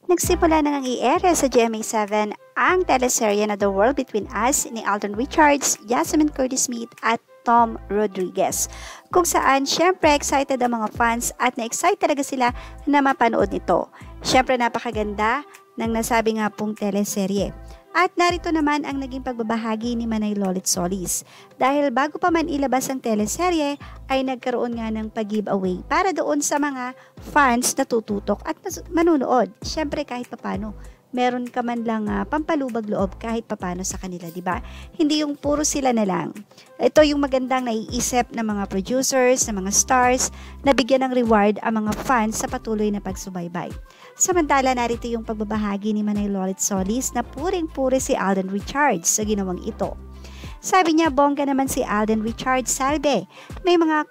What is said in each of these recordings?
Nagsimula na ngang i-ere sa GMA7 ang teleserye na The World Between Us ni Alden Richards, Jasmine Curtis-Smith at Tom Rodriguez. Kung saan, syempre excited ang mga fans at na-excite talaga sila na mapanood nito. Syempre napakaganda ng nasabi nga pong teleserye. At narito naman ang naging pagbabahagi ni Manay Lolit Solis. Dahil bago pa man ilabas ang teleserye, ay nagkaroon nga ng pag-giveaway para doon sa mga fans na tututok at manunood. Syempre kahit papano, meron ka man lang pampalubag loob kahit papano sa kanila, di ba? Hindi yung puro sila na lang. Ito yung magandang naiisip ng mga producers, ng mga stars, na bigyan ng reward ang mga fans sa patuloy na pagsubaybay. Samantala, narito yung pagbabahagi ni Manay Lolit Solis na puring-puri si Alden Richards sa ginawang ito. Sabi niya, bongga naman si Alden Richards, salbe. May mga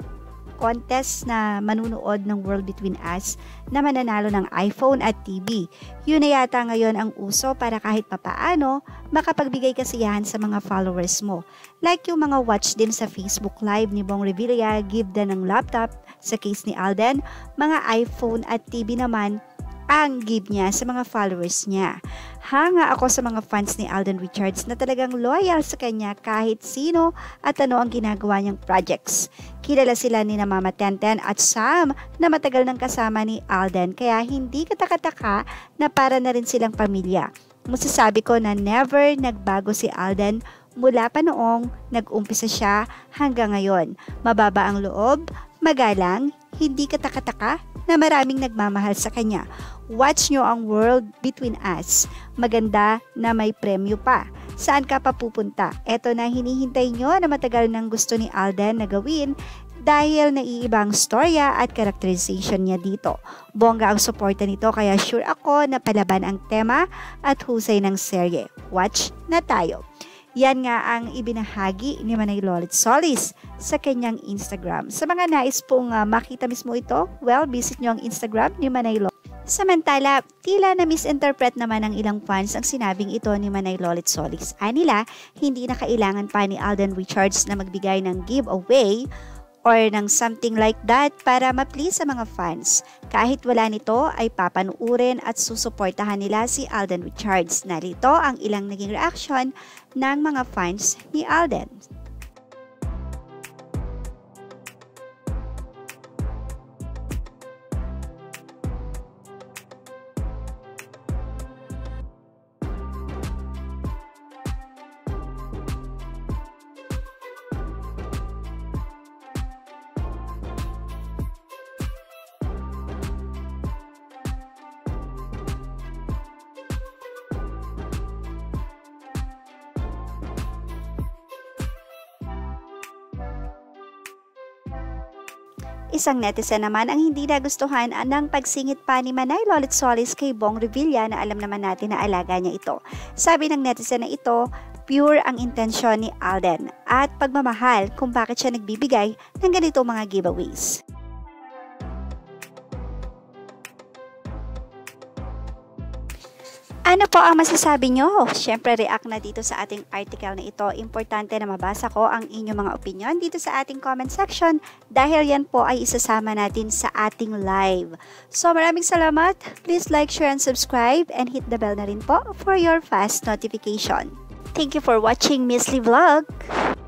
contest na manunood ng World Between Us na mananalo ng iPhone at TV. Yun na yata ngayon ang uso para kahit papaano makapagbigay kasiyahan sa mga followers mo. Like yung mga watch din sa Facebook Live ni Bong Revilla, give din ng laptop sa case ni Alden, mga iPhone at TV naman ang give niya sa mga followers niya. Hanga ako sa mga fans ni Alden Richards na talagang loyal sa kanya kahit sino at ano ang ginagawa niyang projects. Kilala sila ni Mama Tenten at Sam na matagal nang kasama ni Alden kaya hindi katakataka na para na rin silang pamilya. Masasabi ko na never nagbago si Alden mula pa noong nag-umpisa siya hanggang ngayon. Mababa ang loob, magalang, hindi katakataka na maraming nagmamahal sa kanya. Watch nyo ang World Between Us. Maganda na may premyo pa. Saan ka pa pupunta? Eto na hinihintay nyo na matagal nang gusto ni Alden na gawin dahil naiibang storya at characterization niya dito. Bongga ang suporta nito kaya sure ako na palaban ang tema at husay ng serye. Watch na tayo. Yan nga ang ibinahagi ni Manay Lolit Solis sa kanyang Instagram. Sa mga nais pong makita mismo ito, well, visit nyo ang Instagram ni Manay Lolit. Samantala, tila na misinterpret naman ng ilang fans ang sinabing ito ni Manay Lolit Solis. Anila, hindi na kailangan pa ni Alden Richards na magbigay ng giveaway or ng something like that para ma-please sa mga fans. Kahit wala nito ay papanuurin at susuportahan nila si Alden Richards. Narito ang ilang naging reaction ng mga fans ni Alden. Isang netizen naman ang hindi nagustuhan ng pagsingit pa ni Manay Lolit Solis kay Bong Revilla na alam naman natin na alaga niya ito. Sabi ng netizen na ito, pure ang intensyon ni Alden at pagmamahal kung bakit siya nagbibigay ng ganito mga giveaways. Ano po ang masasabi nyo? Siyempre, react na dito sa ating article na ito. Importante na mabasa ko ang inyong mga opinion dito sa ating comment section dahil yan po ay isasama natin sa ating live. So, maraming salamat. Please like, share, and subscribe and hit the bell na rin po for your fast notification. Thank you for watching Miss Lee Vlog.